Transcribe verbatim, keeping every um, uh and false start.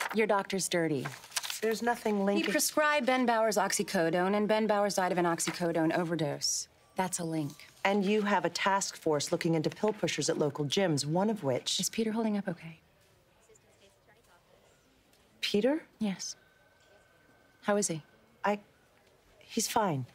Your doctor's dirty. There's nothing He linking. prescribed Ben Bowers oxycodone, and Ben Bowers died of an oxycodone overdose. That's a link. And you have a task force looking into pill pushers at local gyms, one of which... Is Peter holding up okay? Peter? Yes. How is he? I... He's fine.